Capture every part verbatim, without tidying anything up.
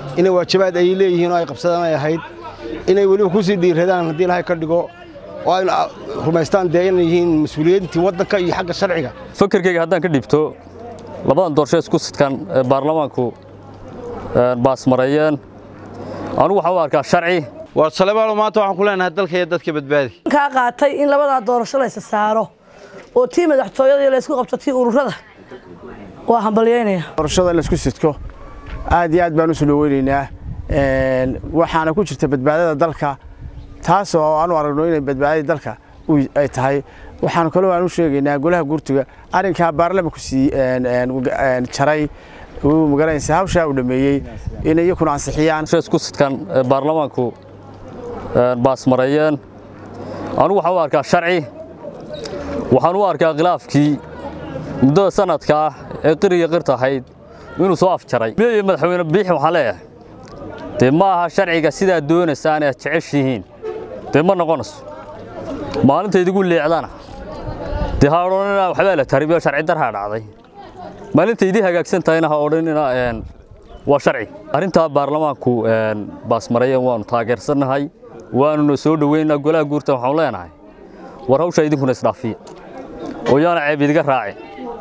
inay waajibaad ay leeyihiin oo ay qabsadaan ay ahayd inay weliba ku sii dhiiradaan haddii ilaahay ka dhigo oo ay rumaystaan dee inay yihiin mas'uuliyiintii waddanka iyo xagga sharciga. Fikirkayga haddaan ka dhibto labadan doorasho isku sidkan baarlamaanku baas marayeen anigu waxaan u arkaa sharci. waa Saleebaan maanta waxaan ku leenahay dalka iyo dadka badbaadi ka qaatay in labada doorasho la is saaro oo tii madaxtooyada la isku qabto tii ururada waa hambalyeynaya doorashada la isku sidko aad iyo aad baan u soo dhaweynaynaa een waxaana ku jirta badbaadada dalka taas oo aanu aragno inay badbaadada dalka ay tahay waxaan kale aan u sheegaynaa golaha gurtiga arinka baarlamaanku si een jaray uu magaranaysa hawsha u dhameeyay inay yakuna ansixiyaan isku sidkan baarlamaanku baas marayeen anigu waxaan u arkaa sharci waxaan u arkaa khilaafkii muddo sanadka ah ee qiriga qirta ahayd inuu soo afjaray meeyay madaxweyne biixi waxaan leeyahay dee ma aha sharciga sidaa doonaysaan ee jeceshihiin dee ma noqonayso maalinta idigu leecdana dee ha odhanina waxbaa la taribiyo sharci darha dhacday maalinta idii hagaagsan tahayna ha odhanina waa sharci arrintaa baarlamaanku baas marayeen waanu taageersanahay waanu soo dhaweynaa golaha guurta waxaan leenahay war hawsha idinkuna isdhaafiya oo yaana ceeb idiga raacin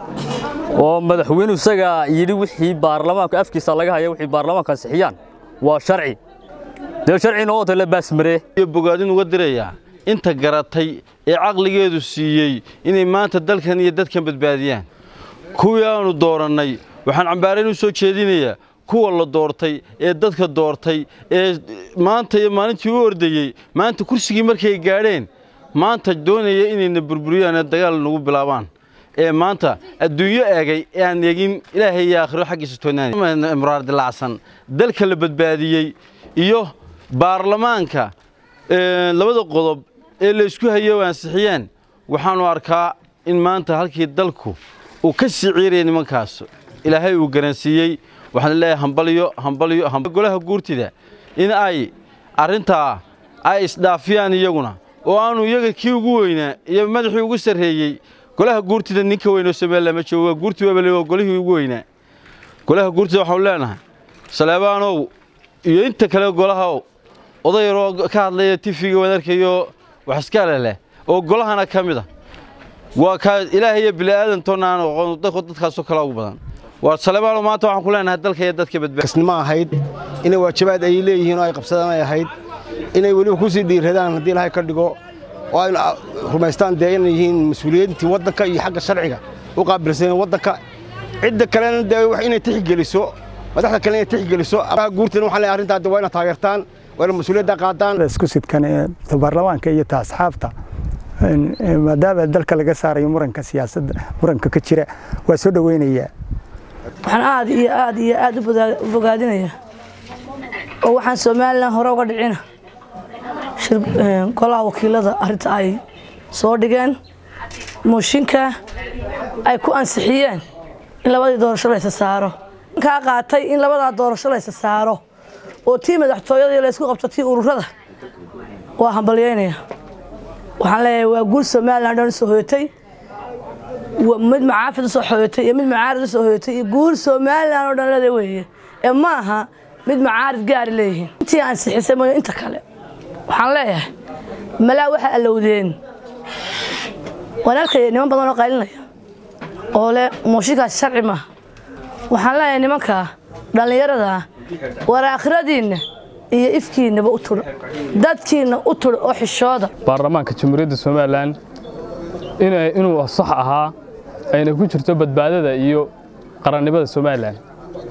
oo madaxweynuhu isaga yidhi wixii baarlamaanka afkiisa laga hayo wixii baarlamaanka ansixiyaan waa sharci dee sharcina oo la baas maree iyo bogaadin uga diraya inta garatay ee caqligeedu siiyay inay maanta dalkan iyo dadkan badbaadiyaan kuwii aanu dooranay waxaan cambaareen u soo jeedinayaa kuwa la doortay ee dadka doortay ee maanta iyo maalintii u ordayay maanta kursigii markay gaadheen maanta doonaya inay burburiyaan dagaal nagu bilaabaan ee maanta adduunyo eegay ee aan eegin ilaahay iyo aakhiro xaqiisa toonaan imraar dilacsan dalka la badbaadiyay iyo baarlamaanka ee labada qodob ee la isku hayo ansixiyeen waxaanu arkaa in maanta halkii dalku uu ka sii ciiriyay nimankaas ilaahay uu garansiiyay waxaan leeyahay hambaliyo hambaliyo golaha guurtida in ay arinta ay isdhaafiyaan iyaguna oo aanu iyaga kii ugu weynaa iyo madaxii ugu sareeyay golaha guurtida ninka weyn oo Soomaaliya ma joogo guurtii waa golihii ugu weynaa golaha guurtida waxaan leenahay Saleebaanow iyo inta kale golaha odayro ka hadlaya T V-ga wadarkayo wax iska leh oo golahana kamid ah waa ka ilaahay iyo bilaadan toonaan oo dadka dadkaas oo kala ugu badan waa Saleebaan maanta waxaan ku leenahay dalka iyo dadka badbaadi ma ahayd inay waajibaad ay leeyihiin oo ay qabsadaan ay ahayd inay weliba ku sii dhiiradaan haddii ilaahay ka dhigo oo ay rumaystaan dee inay yihiin mas'uuliyiintii waddanka iyo xagga sharciga u qaabilsan waddanka cidda kalena dee wax inay tixgeliso madaxda kale inay tixgeliso guurtan waxaan leeyahay arrintaa waa inaad taageertaan waa inaad mas'uuliyadda qaadaan isku sidkan baarlamaanka iyo asxaabta maadaama dalka laga saarayo muranka siyaasadda muranka ka jira waa soo dhaweynayaa waxaan aad iyo aad iyo aad u bogaadinayaa oo waxaan Soomaaliland hore uga dhicina shir golaha wakiilada arrinta ay soo dhigeen mooshinka ay ku ansixiyeen in labada doorasho la is saaro ka qaatay in labada doorasho la is saaro oo tii madaxtooyada la isku qabto tii ururada waa hambalyeynaya waxaan leeyahay waa guul Soomaaliland oo soo hoytay mid macaafid soo hoytay iyo mid macaarid soo hoytay iyo guul Soomaaliland oo dhan la weeyay ee ma aha mid macaarid gaar leeyahay intii aan sixisay ma inta kale waxaan leeyahay malaa waxa alowdeen walaalkay niman badan oo qaylinaya oo le mooshinka sharci ma waxaan leeyahay nimanka dhalinyarada war aakhiradiina iyo ifkiinaba u tur dadkiina u tur oo xishooda baarlamaanka Jamhuuriyadda Soomaaliland inay inuu sax ahaa ayna ku jirto badbaadada iyo qarannimada Soomaaliland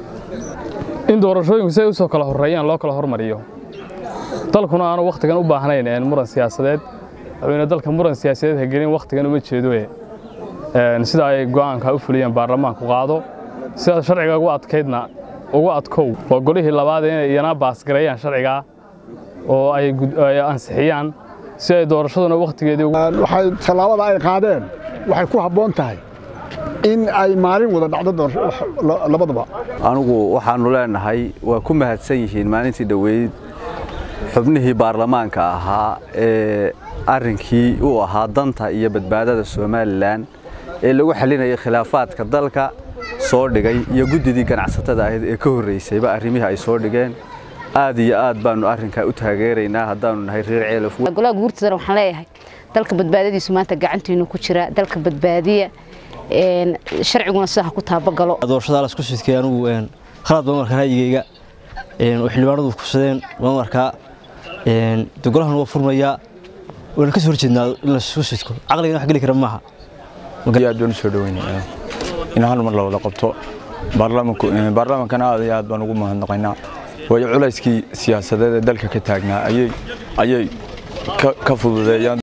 in doorashooyinku say u soo kala horeeyaan loo kala hormariyo dalkuna aanu waqtigan u baahnayn in muran siyaasadeed ayna dalka muran siyaasadeed hagelin waqtigan uma jeedo ee sida ay go'aanka u fuliyeen baarlamaanku qaado sida sharciga ugu adkeydna ugu adkow waa golihii labaad ee iyana baas gareeyaan sharciga oo ay ansixiyaan si ay doorashaduna waqtigeedii waxay talaabada ay qaadeen waxay ku haboon tahay in ay maalin wada dhacdo labadaba anigu waxaanu leenahay waa ku mahadsan yihiin maalintii dhaweyd xubnihii baarlamaanka ahaa ee arrinkii uu ahaa danta iyo badbaadada Soomaaliland ee lagu xalinayay khilaafaadka dalka soo dhigay iyo guddidii ganacsatada ahayd ee ka horreysayba arrimihii ay soo dhigeen aad iyo aad baanu arrinkaa u taageeraynaa haddaanu nahay reer Ceelaf golaha guurtidana waxaan leeyahay dalka badbaadadiisu maanta gacantiina ku jira dalka badbaadiya een sharciguna sax ku taabagalo doorashada la isku sidkay anigu een khalad baan markaa hayigayga een xildhibaanadu ku sadeen waan markaa een golahan waa furmaya waan ka soo horjeednaa in la isku sidko aqliga wax gali kara maaha aad baan soo dhaweynaa in hal mar la wada qabto baarlamaanku baarlamaankana aad iyo aad baan ugu mahadnaqaynaa way culayskii siyaasadeed ee dalka ka taagnaa ayay ayay ka fududeeyaan